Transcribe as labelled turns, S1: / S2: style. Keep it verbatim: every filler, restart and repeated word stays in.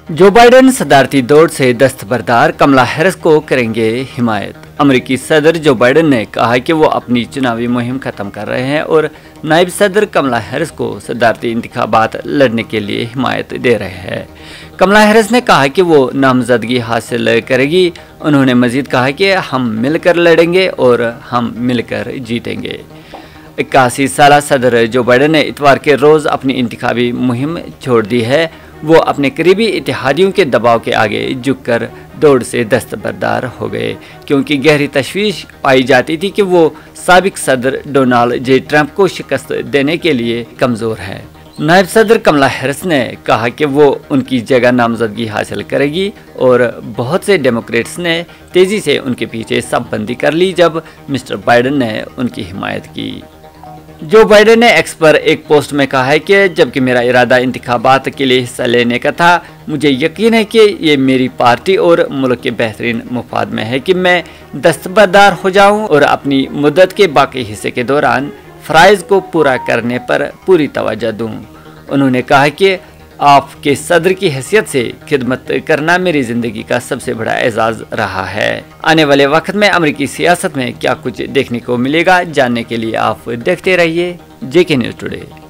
S1: Joe Biden सदारती दौड़ से दस्तबरदार, कमला Harris को करेंगे हिमायत। अमेरिकी सदर जो बाइडेन ने कहा कि वो अपनी चुनावी मुहिम खत्म कर रहे हैं और नायब सदर कमला हैरिस को सदारती इंतखाबात लड़ने के लिए हिमायत दे रहे हैं। कमला हैरिस ने कहा कि वो नामजदगी हासिल करेगी। उन्होंने मजीद कहा कि हम मिलकर लड़ेंगे और हम मिलकर जीतेंगे। इक्यासी साल सदर जो बाइडेन ने इतवार के रोज़ अपनी इंतखाबी मुहिम छोड़ दी है। वो अपने करीबी इत्तेहादियों के दबाव के आगे झुककर दौड़ से दस्तबरदार हो गए, क्योंकि गहरी तशवीश पाई जाती थी कि वो साबिक सदर डोनाल्ड जे ट्रंप को शिकस्त देने के लिए कमज़ोर है। नायब सदर कमला हैरिस ने कहा कि वो उनकी जगह नामजदगी हासिल करेगी और बहुत से डेमोक्रेट्स ने तेज़ी से उनके पीछे सफबंदी कर ली जब मिस्टर बाइडेन ने उनकी हिमायत की। जो बाइडेन ने एक्स पर एक पोस्ट में कहा है कि जबकि मेरा इरादा इंतखाबात के लिए हिस्सा लेने का था, मुझे यकीन है कि ये मेरी पार्टी और मुल्क के बेहतरीन मुफाद में है कि मैं दस्तबरदार हो जाऊं और अपनी मुद्दत के बाकी हिस्से के दौरान फ़राइज़ को पूरा करने पर पूरी तवज्जो दूं। उन्होंने कहा कि आपके सदर की हैसियत से खिदमत करना मेरी ज़िंदगी का सबसे बड़ा एजाज़ रहा है। आने वाले वक्त में अमेरिकी सियासत में क्या कुछ देखने को मिलेगा, जानने के लिए आप देखते रहिए जेके न्यूज़ टुडे।